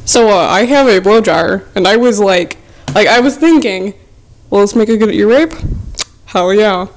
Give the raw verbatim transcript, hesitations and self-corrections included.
So uh, I have a blow dryer, and I was like, like I was thinking, well, let's make a good ear rape. Hell yeah.